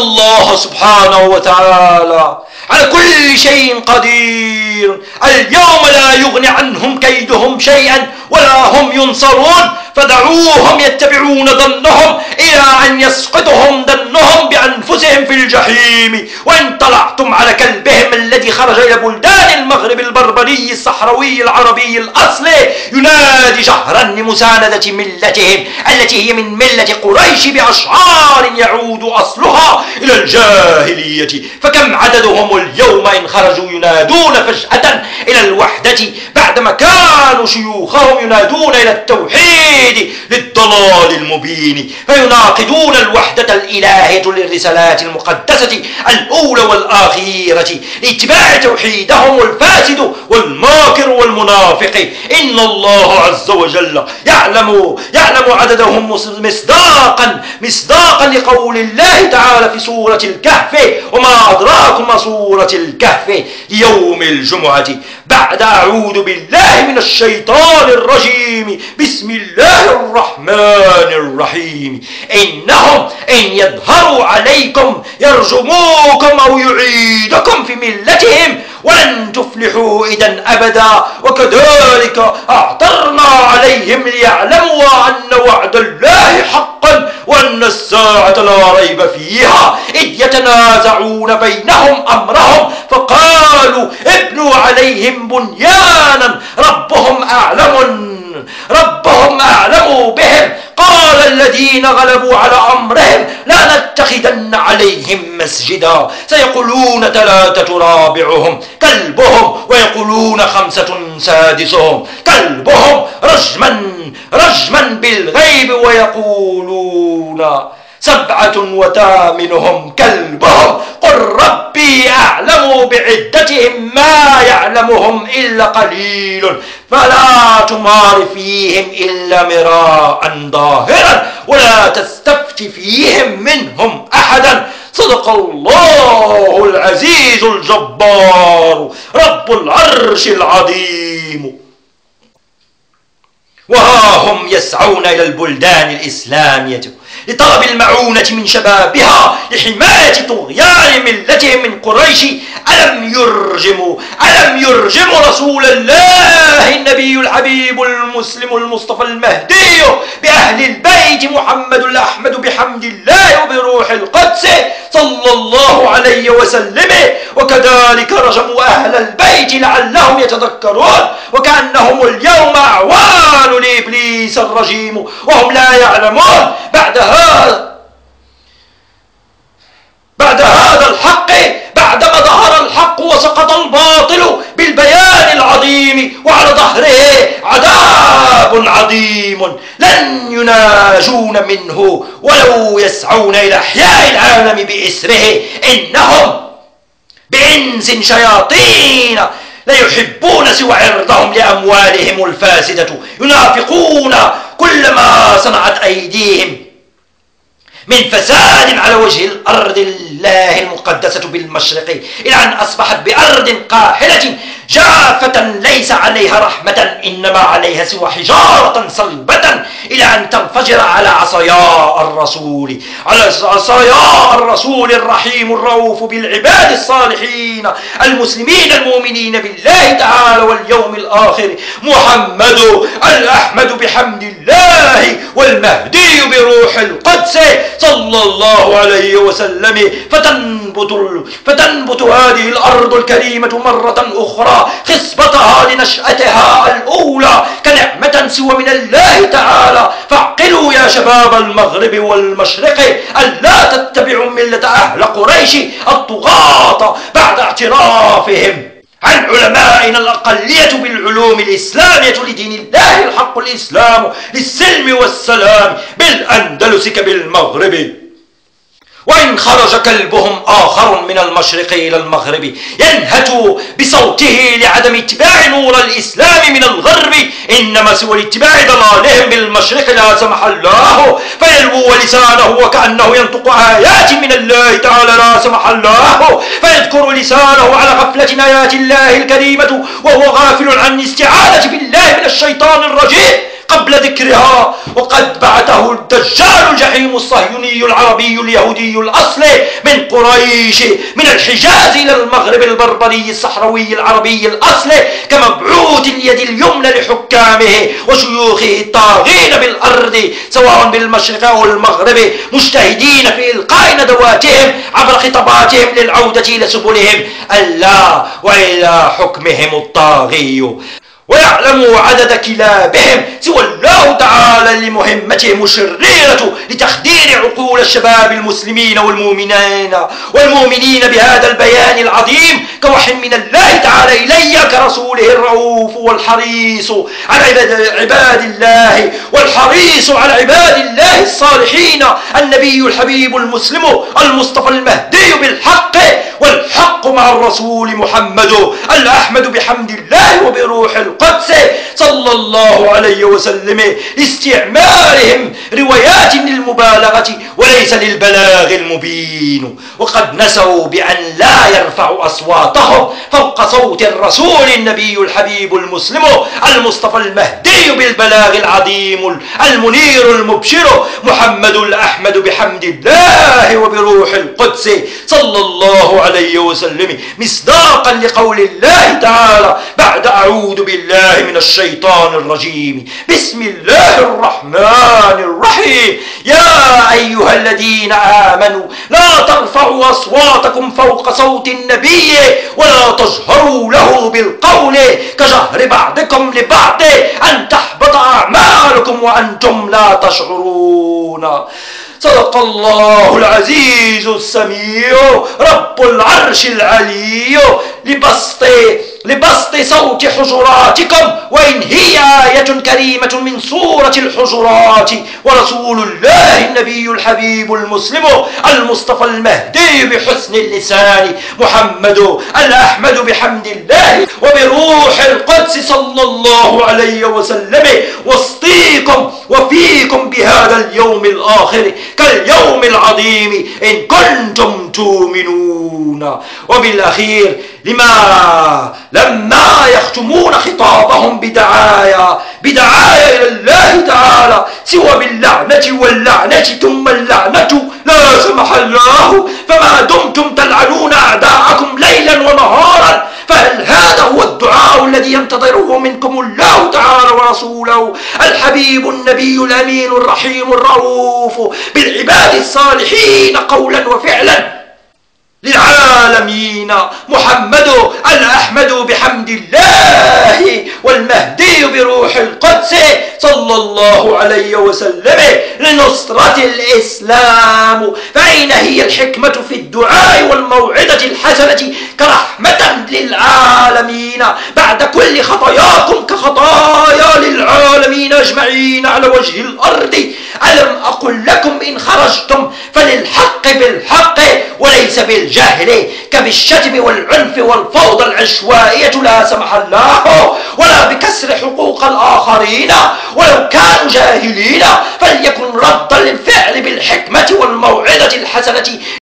الله سبحانه وتعالى على كل شيء قدير. اليوم لا يغني عنهم كيدهم شيئا ولا هم ينصرون، فدعوهم يتبعون ظنهم إلى أن يسقطهم ظنهم بأنفسهم في الجحيم. وإن طلعتم على كلبهم الذي خرج إلى بلدان المغرب البربري الصحراوي العربي الأصلي ينادي جهرا لمساندة ملتهم التي هي من ملة قريش بأشعار يعود أصلها إلى الجاهلية، فكم عددهم اليوم إن خرجوا ينادون فجأة إلى الوحدة بعدما كانوا شيوخهم ينادون إلى التوحيد للضلال المبين، فيناقضون الوحدة الإلهية للرسالات المقدسة الأولى والآخرة لاتباع توحيدهم الفاسد والماكر والمنافق. إن الله عز وجل يعلم عددهم مصداقا لقول الله تعالى في سورة الكهف: وما أدراكم ما سورة الكهف يوم الجمعة. بعد أعوذ بالله من الشيطان الرجيم، بسم الله الرحمن الرحيم: إنهم إن يظهروا عليكم يرجموكم أو يعيدكم في ملتهم ولن تفلحوا إذا أبدا، وكذلك أعثرنا عليهم ليعلموا أن وعد الله حقا وأن الساعة لا ريب فيها، إذ يتنازعون بينهم أمرهم فقالوا ابنوا عليهم بنيانا ربهم أعلم بهم. قال الذين غلبوا على أمرهم لا نتخذن عليهم مسجدا، سيقولون 3 رابعهم كلبهم ويقولون 5 سادسهم كلبهم رجما بالغيب ويقولون 7 وثامنهم كلبهم. قل ربي أعلم بعدتهم ما يعلمهم إلا قليل فلا تمار فيهم إلا مراء ظاهرا ولا تستفت فيهم منهم أحدا. صدق الله العزيز الجبار رب العرش العظيم. وها هم يسعون إلى البلدان الإسلامية لطلب المعونة من شبابها لحماية طغيان ملتهم من قريش. ألم يرجموا رسول الله النبي الحبيب المسلم المصطفى المهدي بأهل البيت محمد الأحمد بحمد الله وبروح القدس صلى الله عليه وسلم، وكذلك رجموا أهل البيت لعلهم يتذكرون، وكأنهم اليوم أعوان لإبليس الرجيم وهم لا يعلمون. بعد هذا الحق، بعدما ظهر الحق وسقط الباطل بالبيان العظيم وعلى ظهره عذاب عظيم لن يناجون منه ولو يسعون إلى إحياء العالم بإسره. إنهم بإنس شياطين لا يحبون سوى عرضهم لأموالهم الفاسدة، ينافقون كل ما صنعت أيديهم من فساد على وجه الأرض الله المقدسة بالمشرق، إلى أن أصبحت بأرض قاحلة جافة ليس عليها رحمة إنما عليها سوى حجارة صلبة، إلى أن تنفجر على عصايا الرسول الرحيم الرؤوف بالعباد الصالحين المسلمين المؤمنين بالله تعالى واليوم الآخر محمد الأحمد بحمد الله والمهدي بروح القدس صلى الله عليه وسلم. فتنبت هذه الأرض الكريمة مرة أخرى خصبتها لنشأتها الأولى كنعمة سوى من الله تعالى. فاعقلوا يا شباب المغرب والمشرق ألا تتبعوا ملة أهل قريش الطغاة بعد اعترافهم عن علمائنا الأقلية بالعلوم الإسلامية لدين الله الحق الإسلام للسلم والسلام بالأندلس كبالمغرب. وإن خرج كلبهم آخر من المشرق إلى المغرب ينهت بصوته لعدم اتباع نور الإسلام من الغرب، إنما سوى الاتباع ضلالهم بالمشرق لا سمح الله، فيلوو لسانه وكأنه ينطق آيات من الله تعالى لا سمح الله، فيذكر لسانه على غفلة آيات الله الكريمة وهو غافل عن الاستعاذة بالله من الشيطان الرجيم. قبل ذكرها. وقد بعثه الدجال الجحيم الصهيوني العربي اليهودي الأصل من قريش من الحجاز إلى المغرب البربري الصحراوي العربي الأصل كمبعوث اليد اليمنى لحكامه وشيوخه الطاغين بالأرض سواء بالمشرق أو المغرب، مجتهدين في إلقاء ندواتهم عبر خطاباتهم للعودة إلى سبلهم ألا وإلى حكمهم الطاغي. ويعلموا عدد كلابهم سوى الله تعالى لمهمتهم الشريرة لتخدير عقول الشباب المسلمين والمؤمنين بهذا البيان العظيم كوحي من الله تعالى إلي كرسوله الرؤوف والحريص على عباد الله والحريص على عباد الله الصالحين النبي الحبيب المسلم المصطفى المهدي بالحق، والحق مع الرسول محمد الأحمد بحمد الله وبروح القدس صلى الله عليه وسلم، لاستعمالهم روايات للمبالغة وليس للبلاغ المبين. وقد نسوا بأن لا يرفعوا أصواتهم فوق صوت الرسول النبي الحبيب المسلم المصطفى المهدي بالبلاغ العظيم المنير المبشر محمد الأحمد بحمد الله وبروح القدس صلى الله عليه وسلم، مصداقا لقول الله تعالى بعد أعوذ بالله من الشيطان الرجيم بسم الله الرحمن الرحيم يا أيها الذين آمنوا لا ترفعوا أصواتكم فوق صوت النبي ولا تجهروا له بالقول كجهر بعضكم لبعض أن تحبط أعمالكم وأنتم لا تشعرون. صدق الله العزيز السميع رب العرش العلي لبسط صوت حجراتكم، وإن هي آية كريمة من سورة الحجرات، ورسول الله النبي الحبيب المسلم المصطفى المهدي بحسن اللسان محمد الأحمد بحمد الله وبروح القدس صلى الله عليه وسلم وسطيكم وفيكم بهذا اليوم الآخر كاليوم العظيم إن كنتم تؤمنون. وبالأخير لما يختمون خطابهم بدعايا إلى الله تعالى سوى باللعنة واللعنة ثم اللعنة لا سمح الله، فما دمتم تلعنون أعداءكم ليلا ونهارا، فهل هذا هو الدعاء الذي ينتظره منكم الله تعالى ورسوله الحبيب النبي الأمين الرحيم الرؤوف بالعباد الصالحين قولا وفعلا للعالمين محمد الأحمد بحمد الله والمهدي بروح القدس صلى الله عليه وسلم لنصرة الإسلام؟ فأين هي الحكمة في الدعاء والموعظة الحسنة كرحمة للعالمين بعد كل خطاياكم كخطايا للعالمين أجمعين على وجه الأرض؟ ألم أقل لكم إن خرجتم فللحق بالحق وليس بالجهل كبالشتم والعنف والفوضى العشوائية لا سمح الله، ولا بكسر حقوق الآخرين ولو كانوا جاهلين، فليكن ردا للفعل بالحكمة والموعظة الحسنة